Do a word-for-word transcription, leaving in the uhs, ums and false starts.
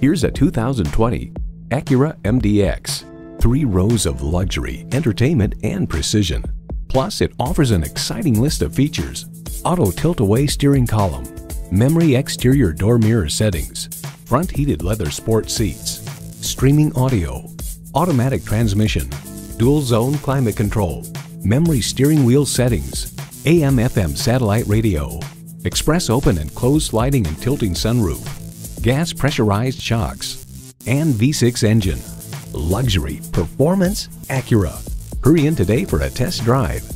Here's a two thousand twenty Acura M D X. Three rows of luxury, entertainment, and precision. Plus, it offers an exciting list of features: auto tilt-away steering column, memory exterior door mirror settings, front heated leather sport seats, streaming audio, automatic transmission, dual zone climate control, memory steering wheel settings, A M F M satellite radio, express open and closed sliding and tilting sunroof, gas pressurized shocks, and V six engine. Luxury, performance, Acura. Hurry in today for a test drive.